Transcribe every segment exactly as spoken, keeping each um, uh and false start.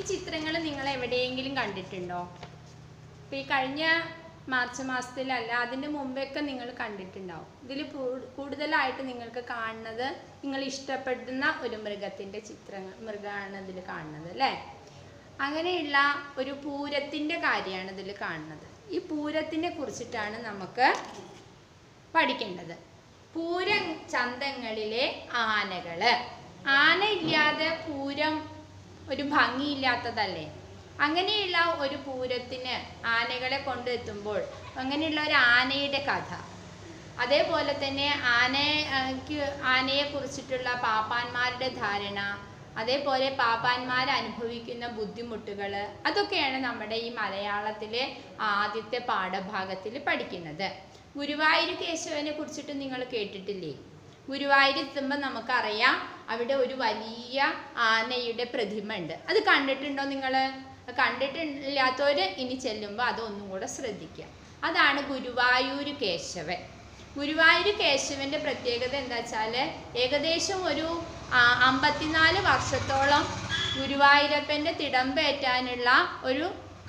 ചിത്രങ്ങൾ നിങ്ങൾ എവിടെയെങ്കിലും കണ്ടിട്ടുണ്ടോ? ഇപ്പോൾ ഈ കഴിഞ്ഞ മാർച്ച് മാസത്തിലല്ല, അതിൻ്റെ മുമ്പൊക്കെ നിങ്ങൾ കണ്ടിട്ടുണ്ടാവും. ഇതിൽ കൂടുതലായിട്ട് നിങ്ങൾക്ക് കാണുന്നത് നിങ്ങൾ ഇഷ്ടപ്പെടുന്ന ഒരു മൃഗത്തിൻ്റെ ചിത്രങ്ങൾ മൃഗമാണ് ഇതിൽ കാണുന്നത് അല്ലേ? അങ്ങനെയുള്ള ഒരു പൂരത്തിൻ്റെ കാര്യമാണ് ഇതിൽ കാണുന്നത്. ഈ പൂരത്തിനെ കുറിച്ചിട്ടാണ് നമുക്ക് പഠിക്കേണ്ടത്. പൂരം ചന്തങ്ങളിലെ ആനകൾ. ആന ഇല്ലാതെ പൂരം ഒരു ഭംഗിയില്ലാത്തതല്ലേ? അങ്ങനെയുള്ള ഒരു പൂരത്തിന് ആനകളെ കൊണ്ടെത്തുമ്പോൾ അങ്ങനെയുള്ള ഒരു ആനയുടെ കഥ, അതേപോലെ തന്നെ ആനയ്ക്ക് ആനയെ കുറിച്ചിട്ടുള്ള പാപ്പാന്മാരുടെ ധാരണ, അതേപോലെ പാപ്പാന്മാർ അനുഭവിക്കുന്ന ബുദ്ധിമുട്ടുകൾ, അതൊക്കെയാണ് നമ്മുടെ ഈ മലയാളത്തിലെ ആദ്യത്തെ പാഠഭാഗത്തിൽ പഠിക്കുന്നത്. ഗുരുവായൂർ കേശവനെ കുറിച്ചിട്ട് നിങ്ങൾ കേട്ടിട്ടില്ലേ? ഗുരുവായൂർ എത്തുമ്പോൾ നമുക്കറിയാം അവിടെ ഒരു വലിയ ആനയുടെ പ്രതിമ ഉണ്ട്. അത് കണ്ടിട്ടുണ്ടോ നിങ്ങൾ? കണ്ടിട്ടില്ലാത്തവർ ഇനി ചെല്ലുമ്പോൾ അതൊന്നും കൂടെ ശ്രദ്ധിക്കുക. അതാണ് ഗുരുവായൂർ കേശവൻ. ഗുരുവായൂർ കേശവൻ്റെ പ്രത്യേകത എന്താ വെച്ചാൽ, ഏകദേശം ഒരു അമ്പത്തിനാല് വർഷത്തോളം ഗുരുവായൂരപ്പൻ്റെ തിടമ്പേറ്റാനുള്ള ഒരു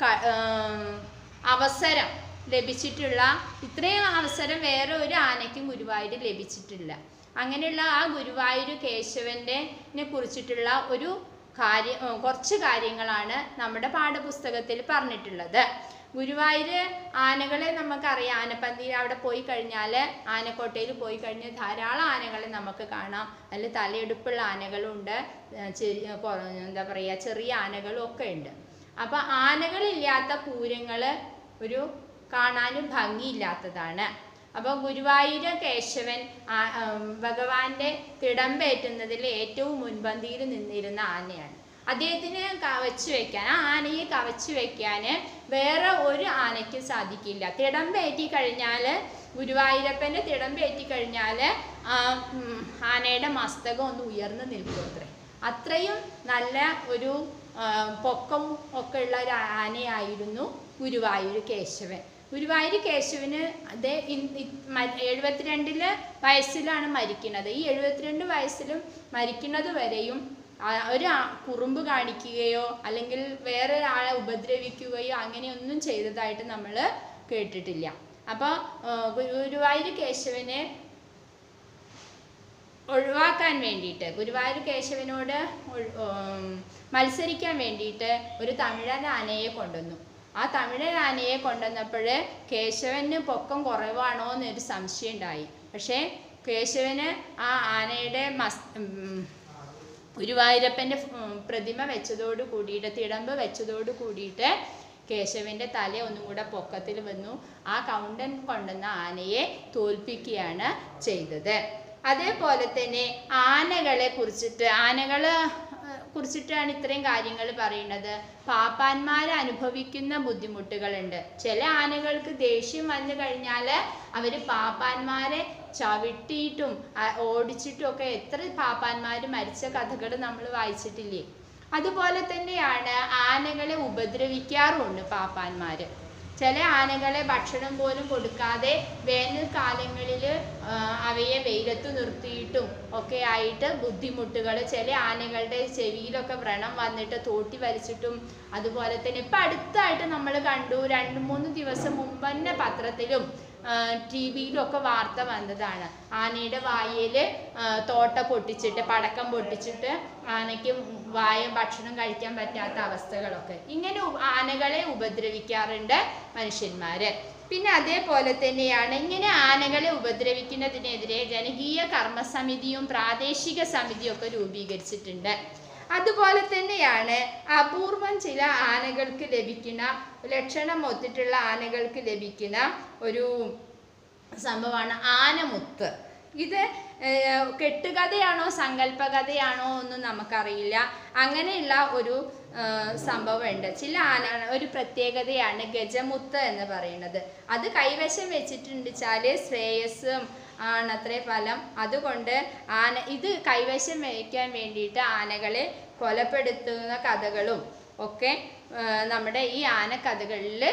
അവസരം ലഭിച്ചിട്ടുള്ള, ഇത്രയും അവസരം വേറെ ഒരു ആനയ്ക്കും ഗുരുവായൂർ ലഭിച്ചിട്ടില്ല. അങ്ങനെയുള്ള ആ ഗുരുവായൂർ കേശവനെ കുറിച്ചിട്ടുള്ള ഒരു കാര്യം, കുറച്ച് കാര്യങ്ങളാണ് നമ്മുടെ പാഠപുസ്തകത്തിൽ പറഞ്ഞിട്ടുള്ളത്. ഗുരുവായൂർ ആനകളെ നമുക്കറിയാം. ആനപ്പന്തിയിൽ അവിടെ പോയി കഴിഞ്ഞാൽ, ആനക്കോട്ടയിൽ പോയി കഴിഞ്ഞാൽ ധാരാളം ആനകളെ നമുക്ക് കാണാം. അതിൽ തലയെടുപ്പുള്ള ആനകളുണ്ട്, എന്താ പറയുക, ചെറിയ ആനകളും ഒക്കെ ഉണ്ട്. അപ്പോൾ ആനകളില്ലാത്ത പൂരങ്ങൾ ഒരു കാണാനും ഭംഗിയില്ലാത്തതാണ്. അപ്പോൾ ഗുരുവായൂർ കേശവൻ ഭഗവാന്റെ തിടമ്പേറ്റുന്നതിൽ ഏറ്റവും മുൻപന്തിയിൽ നിന്നിരുന്ന ആനയാണ്. അദ്ദേഹത്തിന് കവച്ചു വയ്ക്കാൻ, ആ ആനയെ കവച്ചു വയ്ക്കാൻ വേറെ ഒരു ആനയ്ക്ക് സാധിക്കില്ല. തിടമ്പേറ്റി കഴിഞ്ഞാൽ, ഗുരുവായൂരപ്പൻ്റെ തിടമ്പേറ്റി കഴിഞ്ഞാൽ ആനയുടെ മസ്തകം ഒന്ന് ഉയർന്നു നിൽക്കും. അത്രേ അത്രയും നല്ല ഒരു പൊക്കം ഒക്കെ ഉള്ള ഒരു ആനയായിരുന്നു ഗുരുവായൂർ കേശവൻ. ഗുരുവായൂർ കേശവന് അതേ എഴുപത്തിരണ്ടില് വയസ്സിലാണ് മരിക്കുന്നത്. ഈ എഴുപത്തിരണ്ട് വയസ്സിലും മരിക്കുന്നത് വരെയും ഒരു കുറുമ്പ് കാണിക്കുകയോ അല്ലെങ്കിൽ വേറെ ഒരാളെ ഉപദ്രവിക്കുകയോ അങ്ങനെയൊന്നും ചെയ്തതായിട്ട് നമ്മൾ കേട്ടിട്ടില്ല. അപ്പോൾ ഗുരുവായൂർ കേശവനെ ഒഴിവാക്കാൻ വേണ്ടിയിട്ട്, ഗുരുവായൂർ കേശവനോട് മത്സരിക്കാൻ വേണ്ടിയിട്ട് ഒരു തമിഴൻ ആനയെ കൊണ്ടുവന്നു. ആ തമിഴൻ ആനയെ കൊണ്ടുവന്നപ്പോൾ കേശവന് പൊക്കം കുറവാണോ എന്നൊരു സംശയം ഉണ്ടായി. പക്ഷേ കേശവന് ആ ആനയുടെ മസ് ഗുരുവായൂരപ്പൻ്റെ പ്രതിമ വെച്ചതോട് കൂടിയിട്ട്, തിടമ്പ് വെച്ചതോട് കൂടിയിട്ട് കേശവൻ്റെ തല ഒന്നും കൂടെ പൊക്കത്തിൽ വന്നു. ആ കൗണ്ടൻ കൊണ്ടുവന്ന ആനയെ തോൽപ്പിക്കുകയാണ് ചെയ്തത്. അതേപോലെ തന്നെ ആനകളെ കുറിച്ചിട്ട്, ആനകൾ കുറിച്ചിട്ടാണ് ഇത്രയും കാര്യങ്ങൾ പറയുന്നത്. പാപ്പാന്മാർ അനുഭവിക്കുന്ന ബുദ്ധിമുട്ടുകളുണ്ട്. ചില ആനകൾക്ക് ദേഷ്യം വന്നു കഴിഞ്ഞാൽ അവർ പാപ്പാന്മാരെ ചവിട്ടിയിട്ടും ഓടിച്ചിട്ടും ഒക്കെ എത്ര പാപ്പാന്മാർ മരിച്ച കഥകൾ നമ്മൾ വായിച്ചിട്ടില്ലേ? അതുപോലെ തന്നെയാണ് ആനകളെ ഉപദ്രവിക്കാറുമുണ്ട് പാപ്പാന്മാർ. ചില ആനകളെ ഭക്ഷണം പോലും കൊടുക്കാതെ വേനൽക്കാലങ്ങളിൽ അവയെ വെയിലത്ത് നിർത്തിയിട്ടും ഒക്കെ ആയിട്ട് ബുദ്ധിമുട്ടുകൾ. ചില ആനകളുടെ ചെവിയിലൊക്കെ വ്രണം വന്നിട്ട് തോട്ടി വലിച്ചിട്ടും, അതുപോലെ തന്നെ ഇപ്പം അടുത്തായിട്ട് നമ്മൾ കണ്ടു, രണ്ട് മൂന്ന് ദിവസം മുമ്പ് തന്നെ പത്രത്തിലും ടി വിയിലൊക്കെ വാർത്ത വന്നതാണ്. ആനയുടെ വായയിൽ തോട്ട പൊട്ടിച്ചിട്ട്, പടക്കം പൊട്ടിച്ചിട്ട് ആനയ്ക്ക് വായ ഭക്ഷണം കഴിക്കാൻ പറ്റാത്ത അവസ്ഥകളൊക്കെ. ഇങ്ങനെ ആനകളെ ഉപദ്രവിക്കാറുണ്ട് മനുഷ്യന്മാർ. പിന്നെ അതേപോലെ തന്നെയാണ് ഇങ്ങനെ ആനകളെ ഉപദ്രവിക്കുന്നതിനെതിരെ ജനകീയ കർമ്മസമിതിയും പ്രാദേശിക സമിതിയും ഒക്കെ രൂപീകരിച്ചിട്ടുണ്ട്. അതുപോലെ തന്നെയാണ് അപൂർവം ചില ആനകൾക്ക് ലഭിക്കുന്ന, ലക്ഷണം ഒത്തിട്ടുള്ള ആനകൾക്ക് ലഭിക്കുന്ന ഒരു സംഭവമാണ് ആനമുത്ത്. ഇത് കെട്ടുകഥയാണോ സങ്കല്പകഥയാണോ ഒന്നും നമുക്കറിയില്ല. അങ്ങനെയുള്ള ഒരു സംഭവമുണ്ട്. ചില ആന ഒരു പ്രത്യേകതയാണ് ഗജമുത്ത് എന്ന് പറയുന്നത്. അത് കൈവശം വെച്ചിട്ടുണ്ട് വെച്ചാൽ ശ്രേയസ്സും ആണത്രേ ഫലം. അതുകൊണ്ട് ആന ഇത് കൈവശം വയ്ക്കാൻ വേണ്ടിയിട്ട് ആനകളെ കൊലപ്പെടുത്തുന്ന കഥകളും ഒക്കെ നമ്മുടെ ഈ ആനക്കഥകളിൽ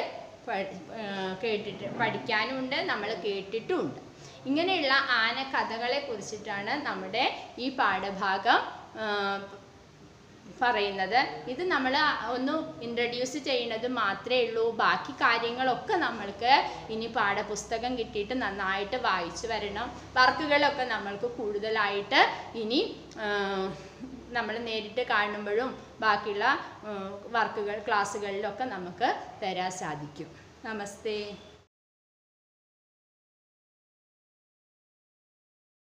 കേട്ടിട്ട് പഠിക്കാനുമുണ്ട്, നമ്മൾ കേട്ടിട്ടുമുണ്ട്. ഇങ്ങനെയുള്ള ആനക്കഥകളെ കുറിച്ചിട്ടാണ് നമ്മുടെ ഈ പാഠഭാഗം പറയുന്നത്. ഇത് നമ്മൾ ഒന്ന് ഇൻട്രൊഡ്യൂസ് ചെയ്യുന്നത് മാത്രമേ ഉള്ളൂ. ബാക്കി കാര്യങ്ങളൊക്കെ നമ്മൾക്ക് ഇനി പാഠപുസ്തകം കിട്ടിയിട്ട് നന്നായിട്ട് വായിച്ചു വരണം. വർക്കുകളൊക്കെ നമ്മൾക്ക് കൂടുതലായിട്ട് ഇനി നമ്മൾ നേരിട്ട് കാണുമ്പോഴും ബാക്കിയുള്ള വർക്കുകൾ ക്ലാസ്സുകളിലൊക്കെ നമുക്ക് തരാൻ സാധിക്കും. നമസ്തേ.